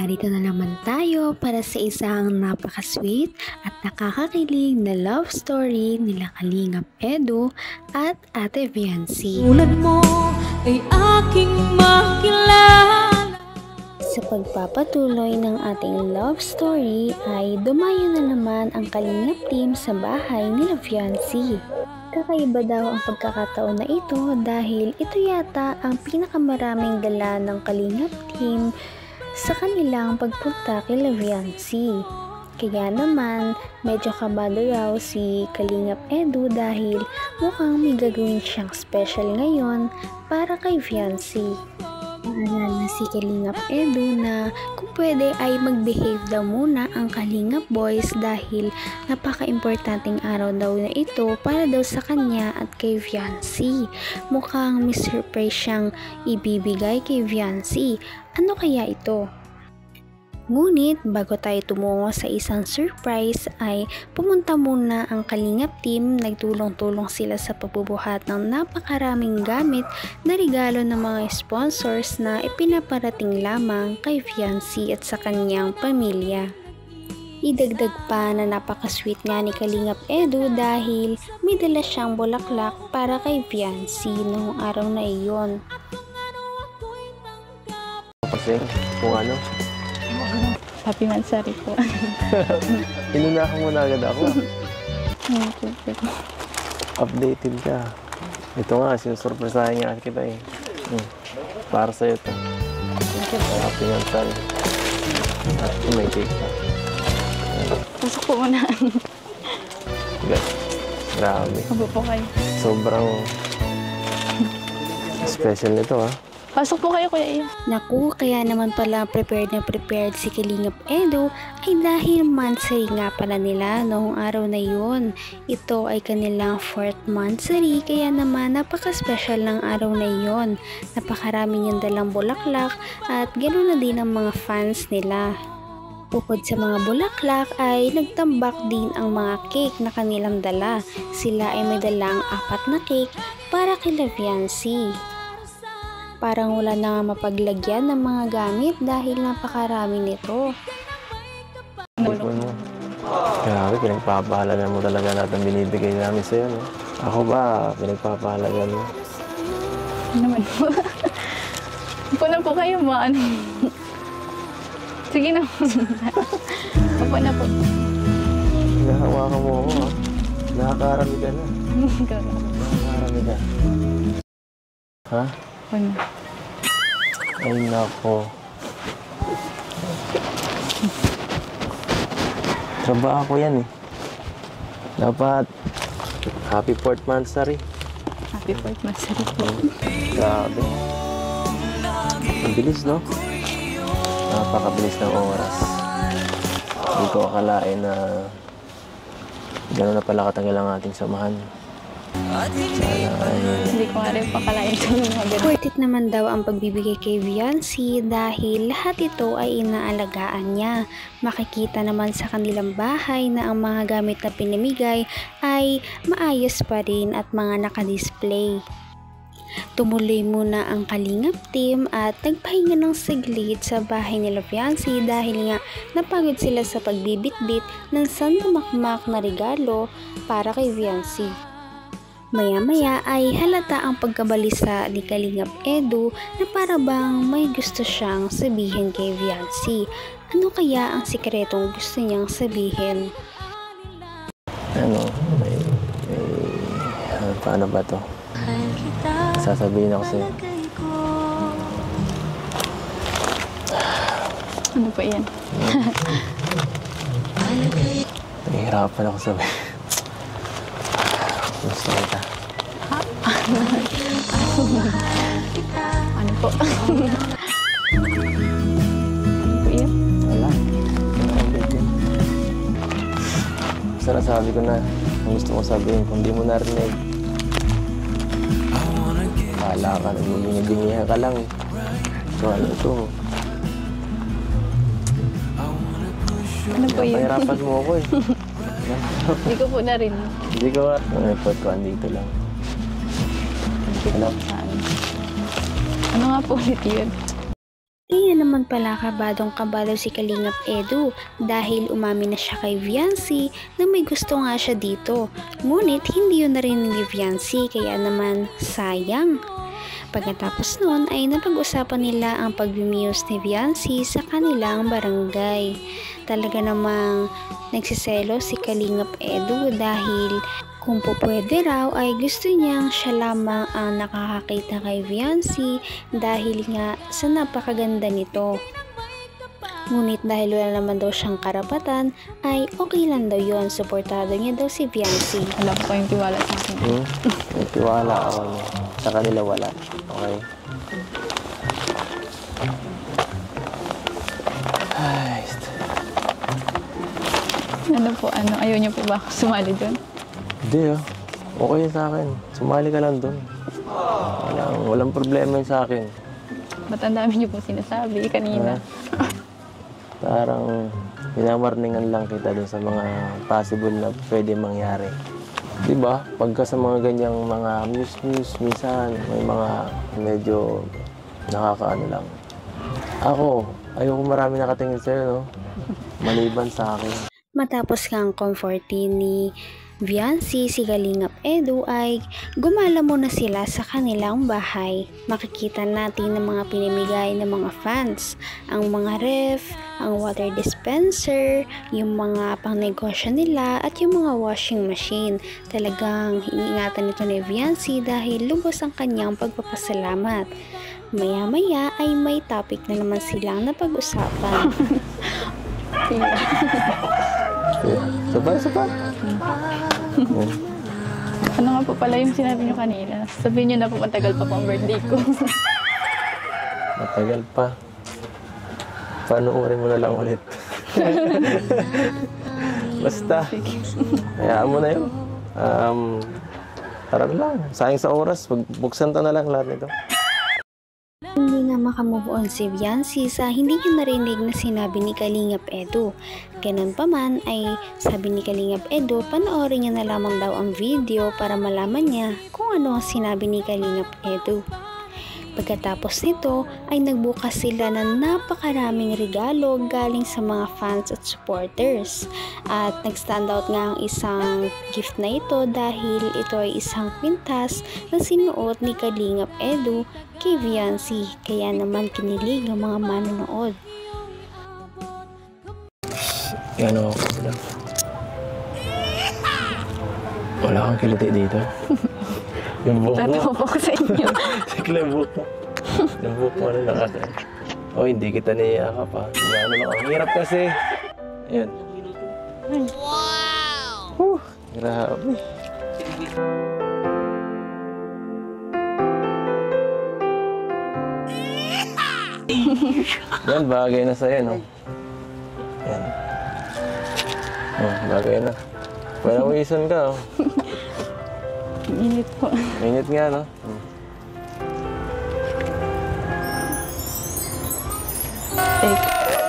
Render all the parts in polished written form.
narito na naman tayo para sa isang napaka-sweet at nakakakilig na love story nila Kalingap Edu at Ate Viancy. Tulad mo ay aking makilala. Sa pagpapatuloy ng ating love story ay dumayo na naman ang Kalingap team sa bahay nila Viancy. Kakaiba daw ang pagkakataon na ito dahil ito yata ang pinakamaraming dala ng Kalingap team sa kanilang pagpunta kay Viancy. Kaya naman, medyo kabado raw si Kalingap Edu dahil mukhang may gagawin siyang special ngayon para kay Viancy. Naalala si Kalingap Edu na kung pwede ay mag-behave daw muna ang Kalingap Boys dahil napaka-importanting araw daw na ito para daw sa kanya at kay Viancy. Mukhang may surprise siyang ibibigay kay Viancy. Ano kaya ito? Ngunit bago tayo tumungo sa isang surprise ay pumunta muna ang Kalingap team, nagtulong-tulong sila sa pagbubuhat ng napakaraming gamit na regalo ng mga sponsors na ipinaparating lamang kay Viancy at sa kanyang pamilya. Idagdag pa na napaka-sweet nga ni Kalingap Edu dahil may dala siyang bulaklak para kay Viancy noong araw na iyon. Kasi kung ano? Happy Mansari po. Inunahan mo na agad ako. Updated ka. Ito nga, sinusurpresahin nga kita eh. Para sa'yo ito. Happy Mansari. At may cake pa. Pasok po muna. Grabe. Abo po kayo. Sobrang special nito ha. Pasok po kayo, Kuya Ian. Naku, kaya naman pala prepared na prepared si Kalingap Edu ay dahil monthsary nga pala nila noong araw na yun. Ito ay kanilang 4th monthsary kaya naman napaka-special ng araw na yun. Napakarami niyang dalang bulaklak at ganoon na din ang mga fans nila. Bukod sa mga bulaklak ay nagtambak din ang mga cake na kanilang dala. Sila ay may dalang 4 na cake para kay Viancy. Parang wala na nga mapaglagyan ng mga gamit dahil napakarami nito. Grabe, pinagpapahalaga mo talaga lahat ng binibigay namin sa'yo, no? Ako ba, pinagpapahalaga mo? Ano naman po? Upo na po kayo, ano. Sige na po. Upo na po. Nahawakan mo ako, ha? Nakakarami ka na. Nakakarami ka. Ha? Ano? Ay, nako. Trabaho ko yan eh. Dapat happy 4th monthsary. Happy 4th monthsary po. Grabe. Ang bilis, no? Napakabilis ng oras. Hindi ko akalain na gano'n na pala katagal ang ating samahan. Hindi ko nga rin pakalain ito ng mga ganun. Worth it naman daw ang pagbibigay kay Viancy dahil lahat ito ay inaalagaan niya. Makikita naman sa kanilang bahay na ang mga gamit na pinamigay ay maayos pa rin at mga nakadisplay. Tumuloy muna ang Kalingap team at nagpahinga ng saglit sa bahay nila Viancy dahil nga napagod sila sa pagbibitbit ng sandamakmak na regalo para kay Viancy. Maya-maya ay halata ang pagkabalisa ni Kalingap Edu na para bang may gusto siyang sabihin kay Viancy. Ano kaya ang sikretong gusto niyang sabihin? Ano, paano ba to? Sasabihin ako sa'yo. Ano po yan? Nahihirapan ako sabihin. Gusto kita. Ano po? Ano po yan? Wala. Basta nasabi ko na ang gusto ko sabihin kung di mo narinig. Kala ka, nagbibingi-bingihan ka lang. So ano ito? Ano po yun? Pahirapan mo ako eh. Hindi ko po na rin. Hindi ko nga. Ang effort ko, andito lang. Ano? Ano nga po ulit yun? Kaya naman pala kabadong-kabado si Kalingap Edu dahil umamin na siya kay Viancy na may gusto nga siya dito. Ngunit hindi yun narinig ni Viancy kaya naman sayang. Pagkatapos nun ay napag-usapan nila ang pag-muse ni Viancy sa kanilang barangay. Talaga namang nagsiselo si Kalingap Edu dahil kung po pwede raw ay gusto niyang siya lamang ang nakakakita kay Viancy dahil nga sa napakaganda nito. Ngunit dahil wala naman daw siyang karapatan ay okay lang daw yun. Suportado niya daw si Viancy. Wala ko kayong tiwala sa akin. May tiwala ako. Sa kanila wala. Okay? Ay, Ano po, ayaw niyo po ba ako sumali doon? hindi okay yun sa akin. Sumali ka lang dun. Walang problema yun sa akin. Ba't ang dami niyo po sinasabi kanina? Parang pinamarningan lang kita dun sa mga possible na pwede mangyari. Diba? Pagka sa mga ganyang mga news, minsan may mga medyo nakakaano lang. Ako, ayoko marami nakatingin sa'yo, no? Maliban sa akin. Matapos kang comfortin ni Viancy, si Kalingap Edu ay gumala muna sila sa kanilang bahay. Makikita natin ng mga pinamigay ng mga fans, ang mga ref, ang water dispenser, yung mga pangnegosyo nila at yung mga washing machine. Talagang iniingatan nito ni Viancy dahil lubos ang kanyang pagpapasalamat. Maya-maya ay may topic na naman silang napag-usapan. Sabay. Ano nga po pala yung sinabi niyo kanina? Sabihin niyo na po matagal pa po ang birthday ko. Matagal pa. Panoorin mo na lang ulit. Basta. Hayaan mo na yun. Tara na lang. Sayang sa oras. Buksan to na lang lahat nito. Hindi nga makamove on si Viancy sa hindi niya narinig na sinabi ni Kalingap Edu. Ganun pa man ay sabi ni Kalingap Edu, panoorin niya na lamang daw ang video para malaman niya kung ano ang sinabi ni Kalingap Edu. Pagkatapos nito ay nagbukas sila ng napakaraming regalo galing sa mga fans at supporters. At nag-stand out nga ang isang gift na ito dahil ito ay isang kwintas na sinuot ni Kalingap Edu kay Viancy. Kaya naman kinilig ang mga manonood. Yan ako sila. Wala kang kiliti dito. Yung buhok mo. Tatawa po ko sa inyo. Sikla yung buhok mo. Yung buhok mo na nakaka. Oh, hindi kita niyaka pa. Ano lang. Ang hirap kasi. Ayan. Wow! Grabe. Yan, bagay na sa'yo, no? Yan. Oh, bagay na. Parang wisan ka, oh. Init po. Mainit nga, no? Take.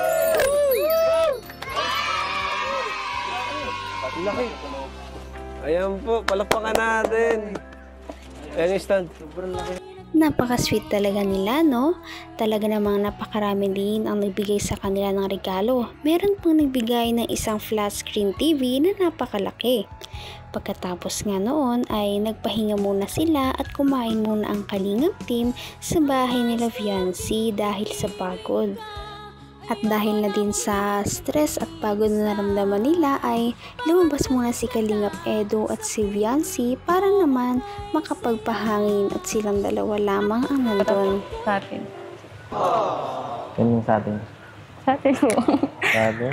Laki. Ayan po, palakpakan natin. Ayan yung stand. Sobrang laki. Napaka-sweet talaga nila, no? Talaga namang napakarami din ang nagbigay sa kanila ng regalo. Meron pang nagbigay ng isang flat screen TV na napakalaki. Pagkatapos nga noon ay nagpahinga muna sila at kumain muna ang Kalingap team sa bahay nila Viancy dahil sa pagod. At dahil na din sa stress at pagod na naramdaman nila ay lumabas muna si Kalingap Edu at si Viancy para naman makapagpahangin at silang dalawa lamang ang nandun. Sa atin. Yan yung sa atin. Sa atin po. Sa atin?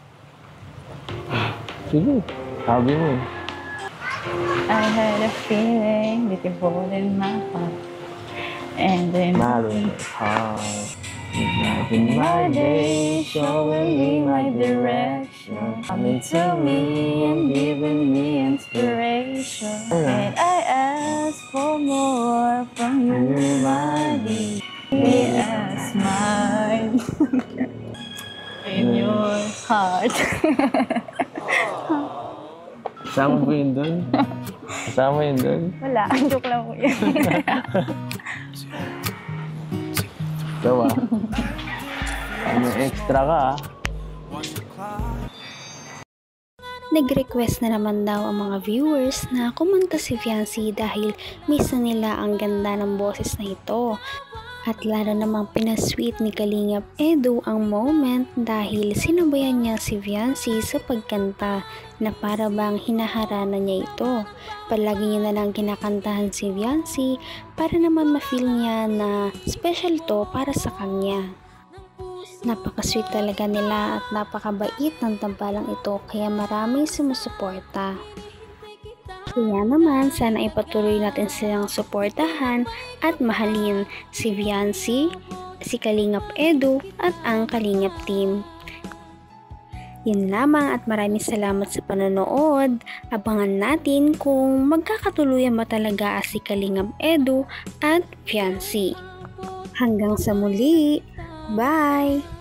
Sige. Sabi mo eh. I had a feeling that you hold in my heart. And then Malo in my heart. Igniting my day, showing me my direction. coming to me and giving me inspiration. And I ask for more from you, my dear. Be a smile in your heart. Kasama po yun doon? Kasama yun doon? Wala, joke lang po yun. Ikaw ah. May extra ka ah. Nag-request na naman daw ang mga viewers na kumanta si Fiancy dahil miss na nila ang ganda ng boses na ito. At lalo namang pinasweet ni Kalingap Edu ang moment dahil sinabayan niya si Fiancy sa pagkanta na para bang hinaharana niya ito. Palagi niya na lang kinakantahan si Fiancy para naman ma-feel niya na special to para sa kanya. Napaka-sweet talaga nila at napakabait ng tambalang ito kaya maraming sumusuporta. Kaya naman, sana ipatuloy natin silang suportahan at mahalin si Fiancy, si Kalingap Edu at ang Kalingap team. Yun lamang at maraming salamat sa panonood. Abangan natin kung magkakatuluyan ba talaga si Kalingap Edu at Fiancy. Hanggang sa muli! Bye!